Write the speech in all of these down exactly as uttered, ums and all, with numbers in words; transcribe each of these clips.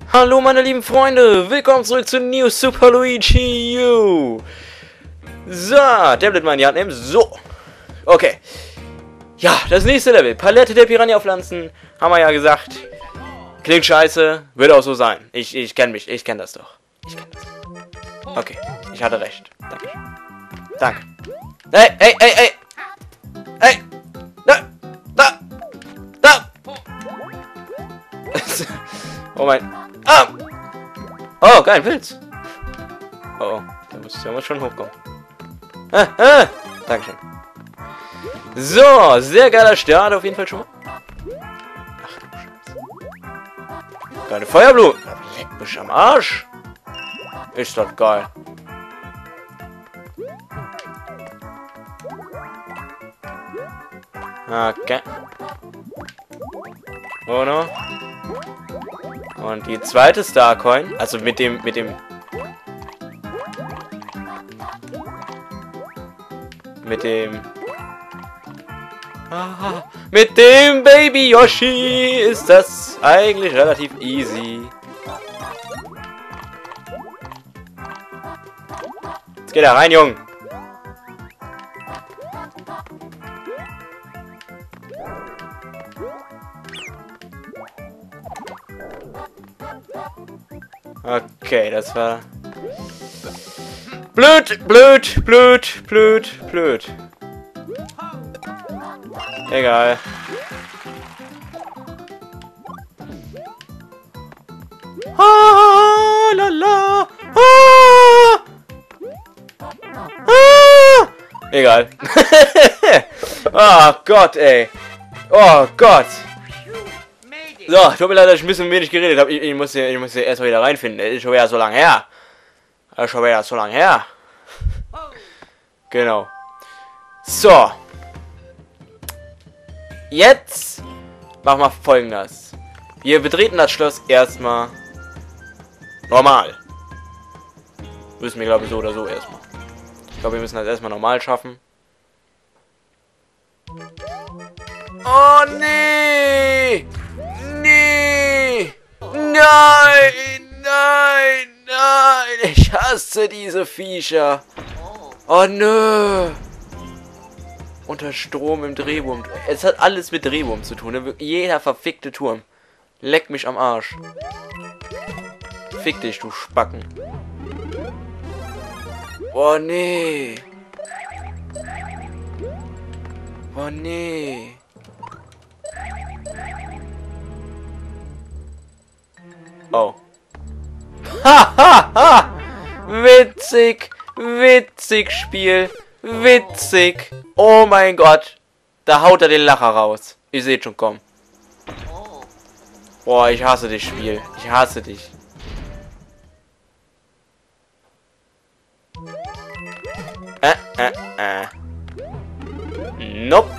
Hallo meine lieben Freunde, willkommen zurück zu New Super Luigi U. So, Tablet mal in die Hand nehmen, so. Okay. Ja, das nächste Level, Palette der Piranha-Pflanzen, haben wir ja gesagt. Klingt scheiße, wird auch so sein. Ich, ich kenne mich, ich kenne das doch. Ich kenne das. Okay, ich hatte recht. Danke. Danke. Hey, hey, hey, hey. Hey. Da, da, da. Oh mein... Ah! Oh, geil, Pilz. Oh, oh, der muss, der muss schon hochkommen. Ah, ah! Dankeschön. So, sehr geiler Start auf jeden Fall schon mal. Ach du Scheiße. Geile Feuerblume. Leck mich am Arsch. Ist das geil. Okay. Oh no. Und die zweite Starcoin, also mit dem, mit dem, mit dem, ah, mit dem Baby Yoshi ist das eigentlich relativ easy. Jetzt geht er rein, Junge. Okay, das war... Blöd, blöd, blöd, blöd, blöd. Egal. Ah, la, la, ah, ah. Egal. Oh Gott, ey. Oh Gott. So, tut mir leid, dass ich ein bisschen wenig geredet habe. Ich, ich muss hier, ich muss hier erst mal wieder reinfinden. Das ist schon wieder so lange her. Das ist schon wieder so lange her. Genau. So. Jetzt machen wir Folgendes. Wir betreten das Schloss erstmal normal. Müssen wir, glaube ich, so oder so erstmal. Ich glaube, wir müssen das erstmal normal schaffen. Oh, nee! Nee! Nein! Nein! Nein! Ich hasse diese Viecher! Oh nö! Unter Strom im Drehwurm. Es hat alles mit Drehwurm zu tun. Ne? Jeder verfickte Turm. Leck mich am Arsch. Fick dich, du Spacken. Oh nee! Oh nee! Oh. Ha, ha, ha! Witzig! Witzig, Spiel! Witzig! Oh mein Gott! Da haut er den Lacher raus. Ihr seht schon kommen. Boah, ich hasse dich, Spiel. Ich hasse dich. Äh, äh, äh. Nope.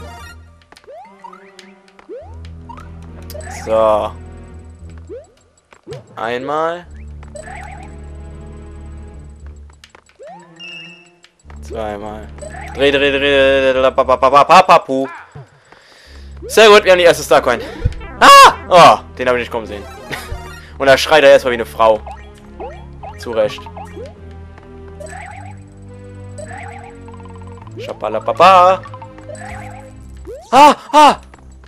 So. Einmal. Zweimal. Dreh, dreh, dreh, dreh, papapapapapu. Sehr gut, wir haben die erste Starcoin. Ah! Oh, den habe ich nicht kommen sehen. Und da schreit er erstmal wie eine Frau. Zu Recht. Schapalapapa. Ah! Ah!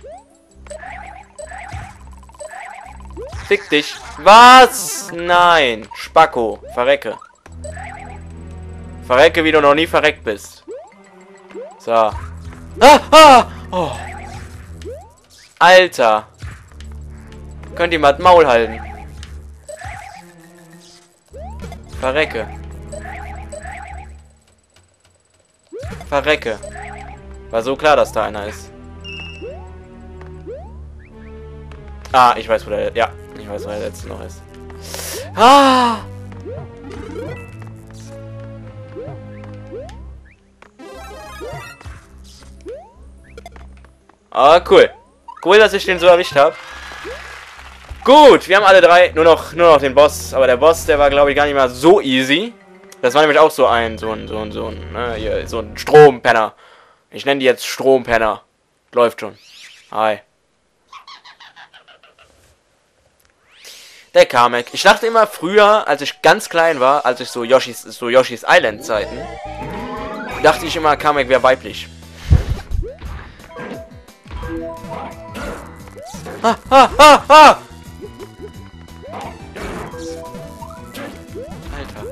Fick dich. Was? Nein. Spacko. Verrecke. Verrecke, wie du noch nie verreckt bist. So. Ah! Ah! Oh. Alter. Könnt ihr mal das Maul halten. Verrecke. Verrecke. War so klar, dass da einer ist. Ah, ich weiß, wo der... Ja, ich weiß, wo der letzte noch ist. Ah! Ah, cool. Cool, dass ich den so erwischt habe. Gut, wir haben alle drei. Nur noch, nur noch den Boss. Aber der Boss, der war, glaube ich, gar nicht mal so easy. Das war nämlich auch so ein, so ein, so ein, so ein, ne, hier, so ein Strompenner. Ich nenne die jetzt Strompenner. Läuft schon. Hi. Der Kamek. Ich dachte immer früher, als ich ganz klein war, als ich so Yoshis, so Yoshis Island Zeiten, dachte ich immer, Kamek wäre weiblich. Ah, ah, ah, ah! Alter.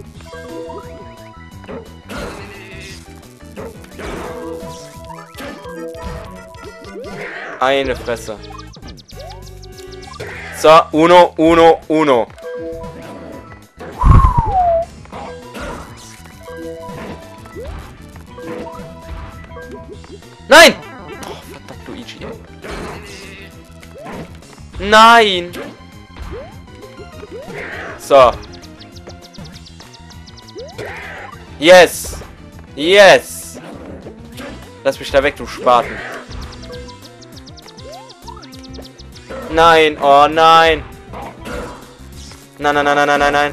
Eine Fresse. So, uno, uno, uno. Nein! Oh, verdammt, Luigi, ey. Nein! So. Yes! Yes! Lass mich da weg, du Spaten. Nein! Oh nein! Nein, nein, nein, nein, nein, nein, nein.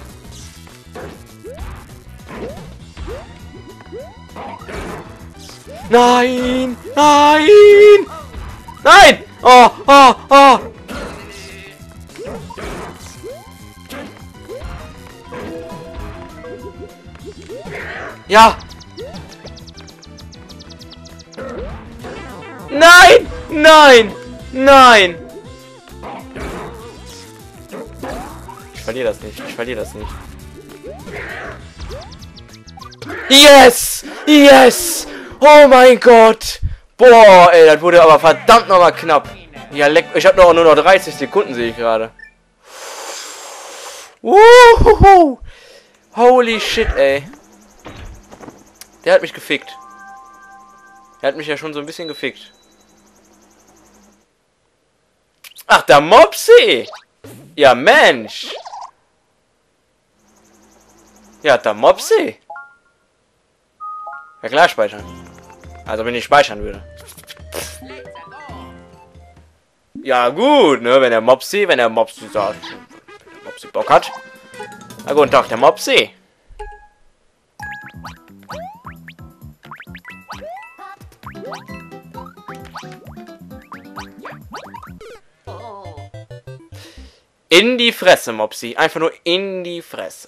Nein! Nein! Nein! Oh, oh, oh! Ja! Nein! Nein! Nein! Ich verliere das nicht. Ich verliere das nicht. Yes! Yes! Oh mein Gott! Boah, ey, das wurde aber verdammt nochmal knapp. Ja, leck. Ich habe noch nur noch dreißig Sekunden, sehe ich gerade. Uhuhu. Holy shit, ey. Der hat mich gefickt. Der hat mich ja schon so ein bisschen gefickt. Ach, der Mopsi! Ja, Mensch! Ja, der Mopsi! Ja, klar speichern. Also, wenn ich speichern würde. Ja, gut, ne? Wenn der Mopsi, wenn der Mopsi sagt, wenn der Mopsi Bock hat. Na, guten Tag, der Mopsi. In die Fresse, Mopsi. Einfach nur in die Fresse.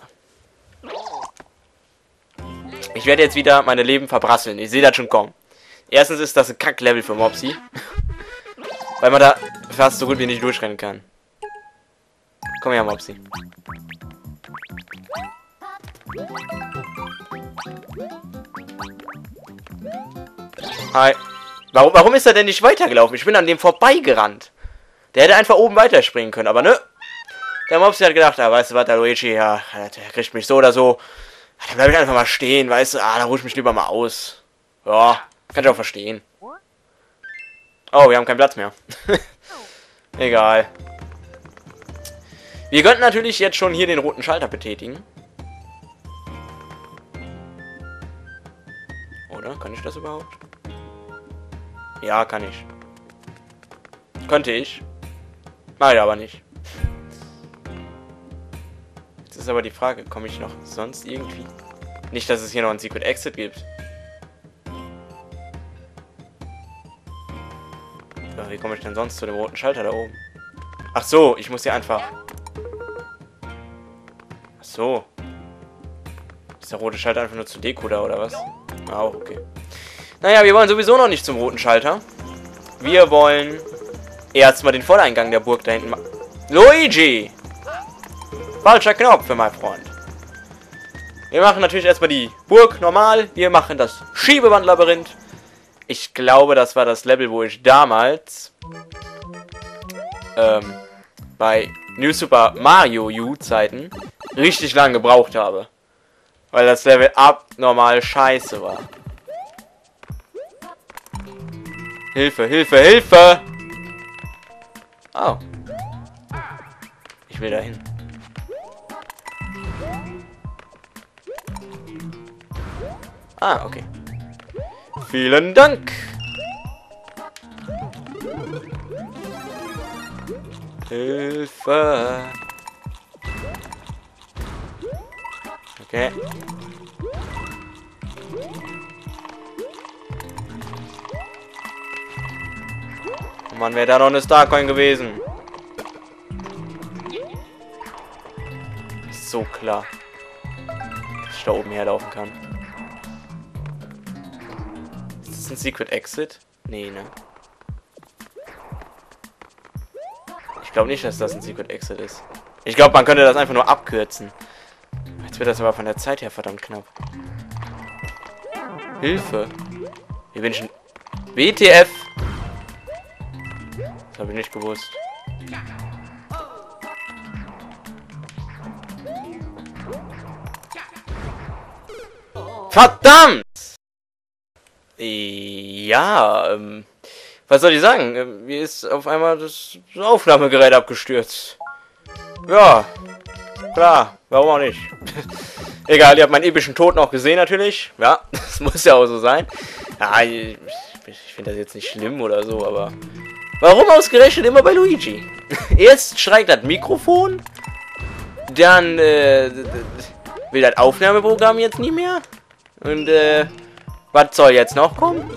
Ich werde jetzt wieder meine Leben verbrasseln. Ich sehe das schon kommen. Erstens ist das ein Kack-Level für Mopsi. Weil man da fast so gut wie nicht durchrennen kann. Komm her, Mopsi. Hi. Warum, warum ist er denn nicht weitergelaufen? Ich bin an dem vorbeigerannt. Der hätte einfach oben weiterspringen können, aber ne? Der Mopsi hat gedacht, ah, weißt du was, der Luigi, ja, der kriegt mich so oder so. Dann bleib ich einfach mal stehen, weißt du, ah, dann ruhe ich mich lieber mal aus. Ja, kann ich auch verstehen. Oh, wir haben keinen Platz mehr. Egal. Wir könnten natürlich jetzt schon hier den roten Schalter betätigen. Oder? Kann ich das überhaupt? Ja, kann ich. Könnte ich. Mach ich aber nicht. Jetzt ist aber die Frage, komme ich noch sonst irgendwie? Nicht, dass es hier noch einen Secret Exit gibt. So, wie komme ich denn sonst zu dem roten Schalter da oben? Ach so, ich muss hier einfach... Ach so. Ist der rote Schalter einfach nur zu Deko da, oder was? Ah, okay. Naja, wir wollen sowieso noch nicht zum roten Schalter. Wir wollen erstmal den Vordereingang der Burg da hinten machen. Luigi! Falscher Knopf für mein Freund. Wir machen natürlich erstmal die Burg normal. Wir machen das Schiebewandlabyrinth. Ich glaube, das war das Level, wo ich damals ähm, bei New Super Mario U Zeiten richtig lange gebraucht habe. Weil das Level abnormal scheiße war. Hilfe, Hilfe, Hilfe! Oh. Ich will dahin. Ah, okay. Vielen Dank. Hilfe. Okay. Oh Mann, wäre da noch eine Starcoin gewesen. so klar. Dass ich da oben herlaufen kann. Ist das ein Secret Exit? Nee, ne? Ich glaube nicht, dass das ein Secret Exit ist. Ich glaube, man könnte das einfach nur abkürzen. Jetzt wird das aber von der Zeit her verdammt knapp. Hilfe. Hier bin ich ein... W T F! Das habe ich nicht gewusst. Verdammt! Ja, ähm... was soll ich sagen? Ähm, Mir ist auf einmal das Aufnahmegerät abgestürzt. Ja, klar, warum auch nicht. Egal, ihr habt meinen epischen Tod noch gesehen natürlich. Ja, das muss ja auch so sein. Ja, ich, ich finde das jetzt nicht schlimm oder so, aber... Warum ausgerechnet immer bei Luigi? Erst schreit das Mikrofon, dann äh, will das Aufnahmeprogramm jetzt nie mehr. Und äh, was soll jetzt noch kommen?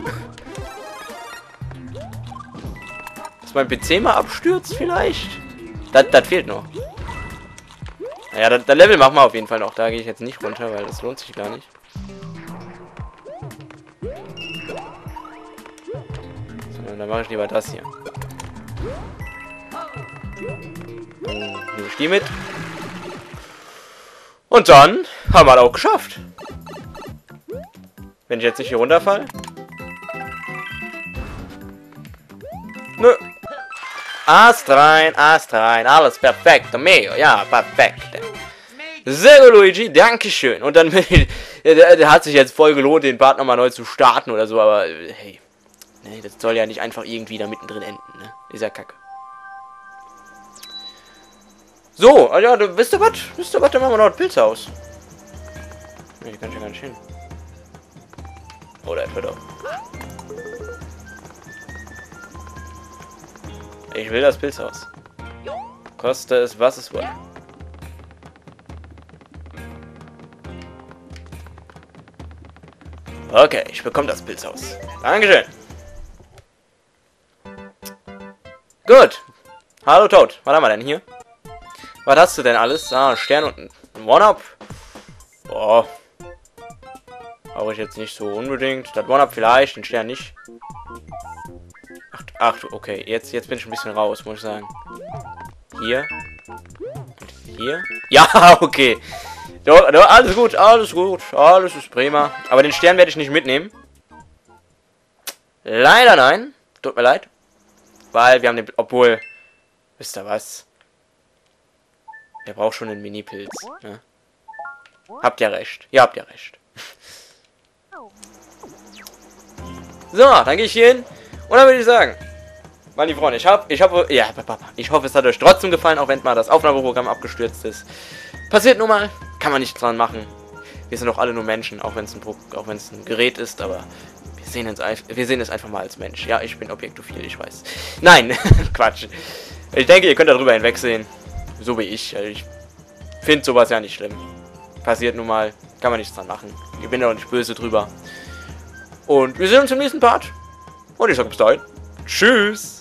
Dass mein P C mal abstürzt vielleicht? Das, das fehlt noch. Naja, das, das Level machen wir auf jeden Fall noch. Da gehe ich jetzt nicht runter, weil das lohnt sich gar nicht. So, dann mache ich lieber das hier. Dann nehme ich die mit. Und dann haben wir das auch geschafft. Wenn ich jetzt nicht hier runterfalle. Nö. Ast rein, Ast rein. Alles perfekt. Meo, ja, perfekt. Sehr gut, Luigi. Dankeschön. Und dann der, der hat sich jetzt voll gelohnt, den Part nochmal neu zu starten oder so, aber hey. Nee, das soll ja nicht einfach irgendwie da mittendrin enden, ne? Ist ja kacke. So, ah ja, du, wisst ihr was? Wisst ihr was? Dann machen wir noch ein Pilzhaus. Nee, kann ich ja gar nicht hin. Oder etwa doch. Ich will das Pilzhaus. Koste es, was es wolle. Okay, ich bekomme das Pilzhaus. Dankeschön. Gut. Hallo Toad. Was haben wir denn hier? Was hast du denn alles? Ah, Stern und ein One-Up. Boah. Brauche ich jetzt nicht so unbedingt. Das One-Up vielleicht, den Stern nicht. Ach, ach, okay. Jetzt, jetzt bin ich ein bisschen raus, muss ich sagen. Hier. Und hier. Ja, okay. Doch, doch, alles gut, alles gut. Alles ist prima. Aber den Stern werde ich nicht mitnehmen. Leider nein. Tut mir leid. Weil wir haben den... Obwohl... Wisst ihr was? Der braucht schon einen Mini-Pilz. Ne? Habt ihr recht. Ihr habt ja recht. So, dann gehe ich hier hin. Und dann würde ich sagen... Meine Freunde, ich hab, ich hoffe, ja, ich hoffe, es hat euch trotzdem gefallen, auch wenn mal das Aufnahmeprogramm abgestürzt ist. Passiert nun mal, kann man nichts dran machen. Wir sind doch alle nur Menschen, auch wenn es ein, auch wenn es ein Gerät ist, aber wir sehen, uns, wir sehen es einfach mal als Mensch. Ja, ich bin objektophil, ich weiß. Nein, Quatsch. Ich denke, ihr könnt darüber hinwegsehen, so wie ich. Ich finde sowas ja nicht schlimm. Passiert nun mal, kann man nichts dran machen. Ich bin ja auch nicht böse drüber. Und wir sehen uns im nächsten Part. Und ich sage bis dahin, tschüss.